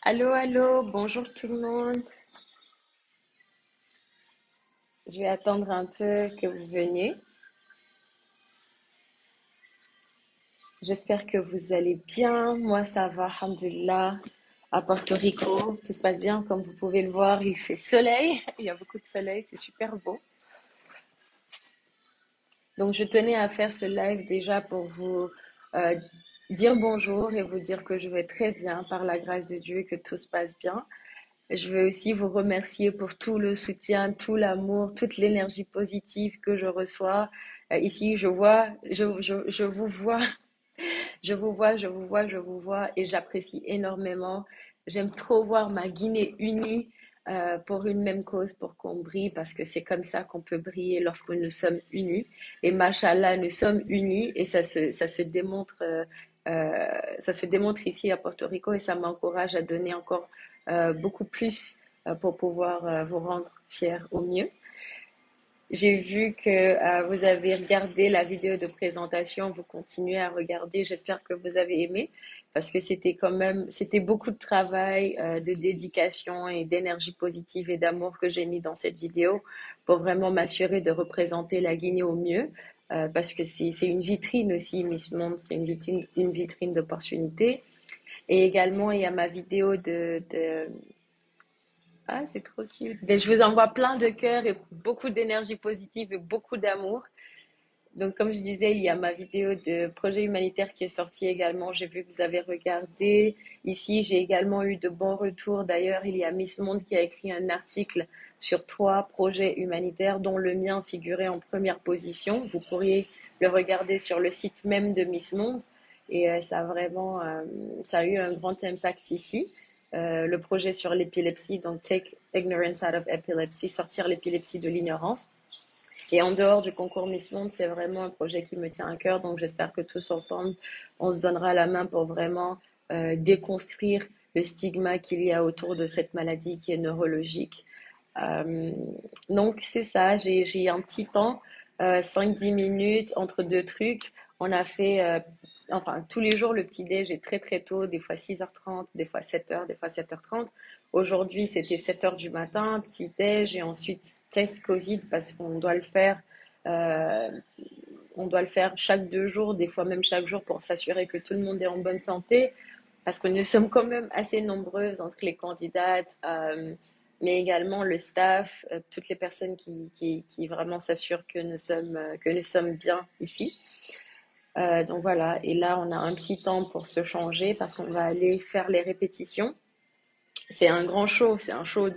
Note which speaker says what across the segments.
Speaker 1: Allô, allô, bonjour tout le monde. Je vais attendre un peu que vous veniez. J'espère que vous allez bien. Moi, ça va, alhamdulillah. À Porto Rico, tout se passe bien. Comme vous pouvez le voir, il fait soleil. Il y a beaucoup de soleil, c'est super beau. Donc, je tenais à faire ce live déjà pour vous euh, dire bonjour et vous dire que je vais très bien par la grâce de Dieu et que tout se passe bien. Je veux aussi vous remercier pour tout le soutien, tout l'amour, toute l'énergie positive que je reçois. Ici, je vous vois, je vous vois et j'apprécie énormément. J'aime trop voir ma Guinée unie pour une même cause, pour qu'on brille, parce que c'est comme ça qu'on peut briller lorsque nous sommes unis. Et machallah, nous sommes unis et ça se démontre ici à Porto Rico et ça m'encourage à donner encore beaucoup plus pour pouvoir vous rendre fiers au mieux. J'ai vu que vous avez regardé la vidéo de présentation, vous continuez à regarder. J'espère que vous avez aimé parce que c'était beaucoup de travail, de dédication et d'énergie positive et d'amour que j'ai mis dans cette vidéo pour vraiment m'assurer de représenter la Guinée au mieux. Parce que c'est une vitrine aussi, Miss Monde, c'est une vitrine d'opportunités. Et également, il y a ma vidéo ah, c'est trop cute. Ben, je vous envoie plein de cœurs et beaucoup d'énergie positive et beaucoup d'amour. Donc, comme je disais, il y a ma vidéo de projet humanitaire qui est sortie également. J'ai vu que vous avez regardé. Ici, j'ai également eu de bons retours. D'ailleurs, il y a Miss Monde qui a écrit un article sur 3 projets humanitaires, dont le mien figurait en première position. Vous pourriez le regarder sur le site même de Miss Monde. Et ça a eu un grand impact ici. Le projet sur l'épilepsie, donc Take Ignorance Out of Epilepsy, sortir l'épilepsie de l'ignorance. Et en dehors du concours Miss Monde, c'est vraiment un projet qui me tient à cœur. Donc j'espère que tous ensemble, on se donnera la main pour vraiment déconstruire le stigma qu'il y a autour de cette maladie qui est neurologique. Euh, donc c'est ça, j'ai un petit temps, 5-10 minutes entre deux trucs. On a fait, enfin tous les jours le petit déj est très très tôt, des fois 6h30, des fois 7h, des fois 7h30. Aujourd'hui c'était 7h du matin, petit déj et ensuite test Covid parce qu'on doit le faire. euh, on doit le faire chaque 2 jours, des fois même chaque jour pour s'assurer que tout le monde est en bonne santé parce que nous sommes quand même assez nombreuses entre les candidates, mais également le staff, toutes les personnes qui vraiment s'assurent que nous sommes bien ici. Donc voilà, et là on a un petit temps pour se changer parce qu'on va aller faire les répétitions. C'est un grand show, c'est un show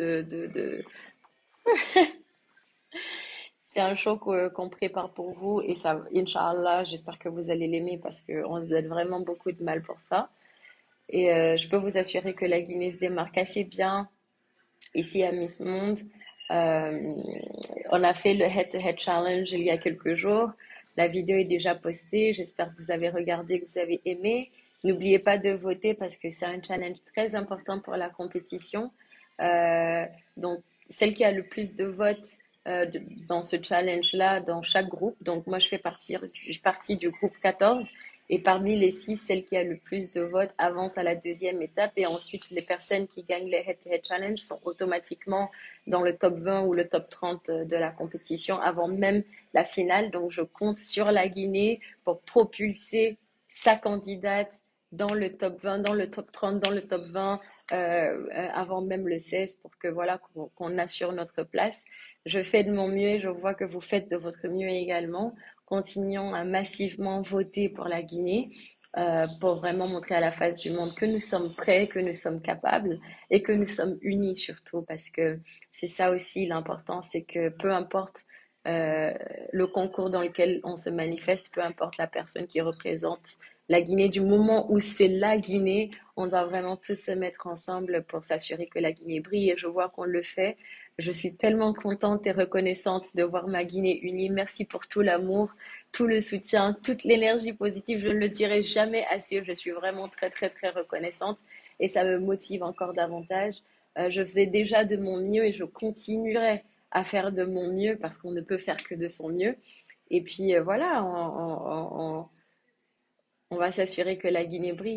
Speaker 1: c'est un show qu'on prépare pour vous et ça, Inch'Allah, j'espère que vous allez l'aimer parce qu'on se donne vraiment beaucoup de mal pour ça. Et je peux vous assurer que la Guinée se démarque assez bien ici à Miss Monde. Euh, on a fait le Head-to-Head Challenge il y a quelques jours. La vidéo est déjà postée. J'espère que vous avez regardé, que vous avez aimé. N'oubliez pas de voter parce que c'est un challenge très important pour la compétition. Euh, donc, celle qui a le plus de votes dans ce challenge-là, dans chaque groupe. Donc, moi, je fais partie du groupe 14. Et parmi les 6, celle qui a le plus de votes avance à la deuxième étape. Et ensuite, les personnes qui gagnent les Head-to-Head Challenge sont automatiquement dans le top 20 ou le top 30 de la compétition avant même la finale. Donc, je compte sur la Guinée pour propulser sa candidate dans le top 20, dans le top 30, dans le top 20, avant même le 16 pour que voilà qu'on assure notre place. Je fais de mon mieux et je vois que vous faites de votre mieux également. Continuons à massivement voter pour la Guinée. Pour vraiment montrer à la face du monde que nous sommes prêts, que nous sommes capables et que nous sommes unis surtout parce que c'est ça aussi l'important, c'est que peu importe euh, le concours dans lequel on se manifeste, peu importe la personne qui représente la Guinée, du moment où c'est la Guinée, on doit vraiment tous se mettre ensemble pour s'assurer que la Guinée brille et je vois qu'on le fait. Je suis tellement contente et reconnaissante de voir ma Guinée unie. Merci pour tout l'amour, tout le soutien, toute l'énergie positive. Je ne le dirai jamais assez. Je suis vraiment très, très, très reconnaissante et ça me motive encore davantage. Je faisais déjà de mon mieux et je continuerai à faire de mon mieux parce qu'on ne peut faire que de son mieux. Et puis voilà, on va s'assurer que la Guinée brille.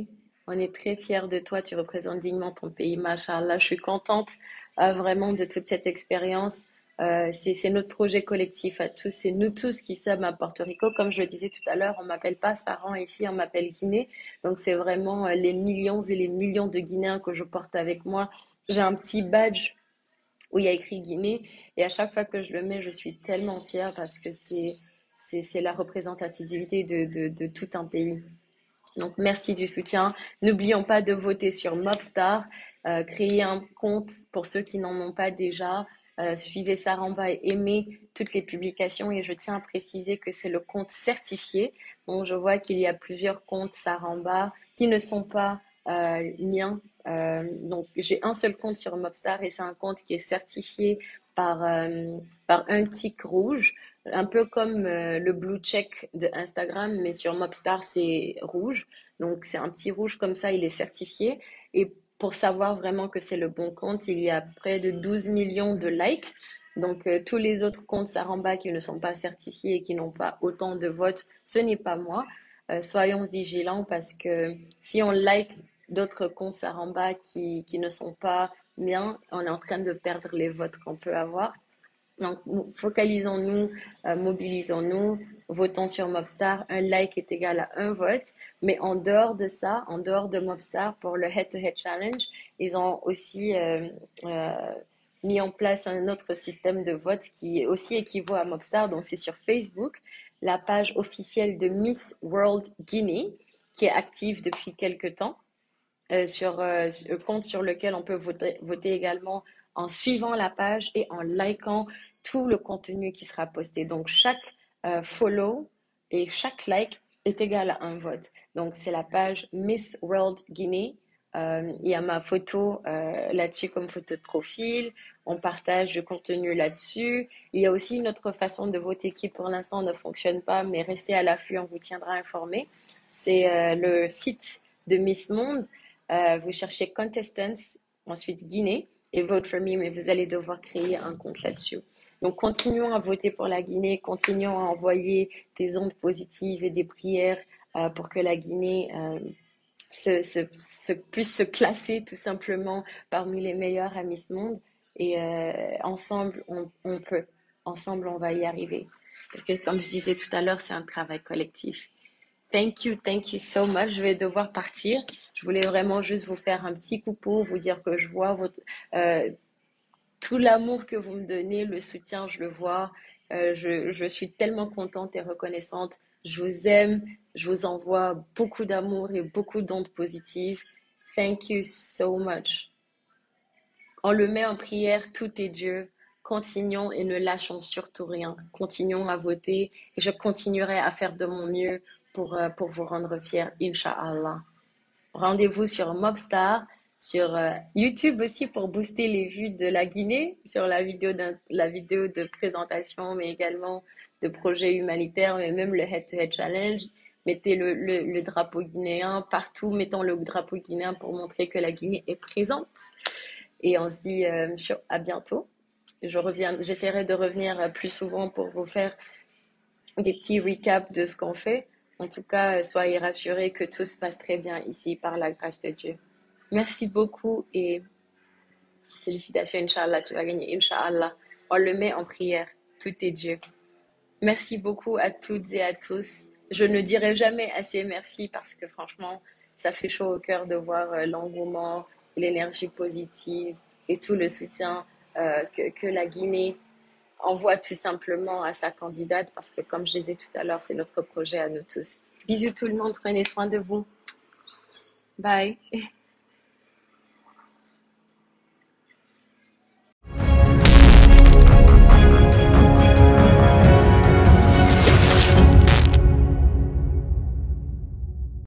Speaker 1: On est très fiers de toi. Tu représentes dignement ton pays, machallah. Je suis contente vraiment de toute cette expérience. C'est notre projet collectif à tous. C'est nous tous qui sommes à Porto Rico. Comme je le disais tout à l'heure, on m'appelle pas Saran ici, on m'appelle Guinée. Donc c'est vraiment les millions et les millions de Guinéens que je porte avec moi. J'ai un petit badge où il y a écrit Guinée. Et à chaque fois que je le mets, je suis tellement fière parce que c'est la représentativité de tout un pays. Donc, merci du soutien. N'oublions pas de voter sur Mobstar. Créer un compte pour ceux qui n'en ont pas déjà. Suivez Saramba et aimez toutes les publications. Et je tiens à préciser que c'est le compte certifié. Donc, je vois qu'il y a plusieurs comptes Saramba qui ne sont pas miens. Donc, j'ai un seul compte sur Mobstar et c'est un compte qui est certifié par, par un tic rouge. Un peu comme le blue check de Instagram, mais sur Mobstar, c'est rouge. Donc, c'est un petit rouge comme ça, il est certifié. Et pour savoir vraiment que c'est le bon compte, il y a près de 12 millions de likes. Donc, tous les autres comptes Saramba qui ne sont pas certifiés et qui n'ont pas autant de votes, ce n'est pas moi. Soyons vigilants parce que si on like d'autres comptes Saramba qui ne sont pas bien, on est en train de perdre les votes qu'on peut avoir. Donc, focalisons-nous, mobilisons-nous, votons sur Mobstar. Un like est égal à un vote. Mais en dehors de ça, en dehors de Mobstar, pour le Head-to-Head Challenge, ils ont aussi euh, mis en place un autre système de vote qui aussi équivaut à Mobstar. Donc, c'est sur Facebook, la page officielle de Miss World Guinea, qui est active depuis quelques temps sur le compte sur lequel on peut voter également en suivant la page et en likant tout le contenu qui sera posté. Donc chaque follow et chaque like est égal à un vote. Donc c'est la page Miss World Guinée. Il y a ma photo là-dessus comme photo de profil. On partage le contenu là-dessus. Il y a aussi une autre façon de voter qui pour l'instant ne fonctionne pas, mais restez à l'affût, on vous tiendra informé. C'est le site de Miss Monde. Vous cherchez Contestants, ensuite Guinée et Vote for Me, mais vous allez devoir créer un compte là-dessus. Donc, continuons à voter pour la Guinée, continuons à envoyer des ondes positives et des prières pour que la Guinée puisse se classer tout simplement parmi les meilleurs à Miss Monde. Et ensemble, on peut. Ensemble, on va y arriver. Parce que, comme je disais tout à l'heure, c'est un travail collectif. Thank you so much. Je vais devoir partir. Je voulais vraiment juste vous faire un petit coucou, vous dire que je vois euh, tout l'amour que vous me donnez, le soutien, je le vois. Je suis tellement contente et reconnaissante. Je vous aime. Je vous envoie beaucoup d'amour et beaucoup d'ondes positives. Thank you so much. On le met en prière, tout est Dieu. Continuons et ne lâchons surtout rien. Continuons à voter et je continuerai à faire de mon mieux pour vous rendre fiers, Inch'Allah. Rendez-vous sur Mobstar, sur YouTube aussi pour booster les vues de la Guinée, sur la vidéo de présentation, mais également de projets humanitaires, mais même le Head-to-Head Challenge. Mettez le drapeau guinéen partout, mettons le drapeau guinéen pour montrer que la Guinée est présente. Et on se dit à bientôt. J'essaierai de revenir plus souvent pour vous faire des petits recaps de ce qu'on fait. En tout cas, soyez rassurés que tout se passe très bien ici par la grâce de Dieu. Merci beaucoup et félicitations, Inch'Allah, tu vas gagner, Inch'Allah. On le met en prière, tout est Dieu. Merci beaucoup à toutes et à tous. Je ne dirai jamais assez merci parce que franchement, ça fait chaud au cœur de voir l'engouement, l'énergie positive et tout le soutien que la Guinée envoie tout simplement à sa candidate parce que comme je disais tout à l'heure, c'est notre projet à nous tous. Bisous tout le monde, prenez soin de vous. Bye.